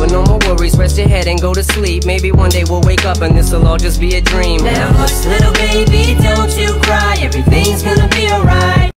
But no more worries, rest your head and go to sleep. Maybe one day we'll wake up and this'll all just be a dream. Now hush little baby, don't you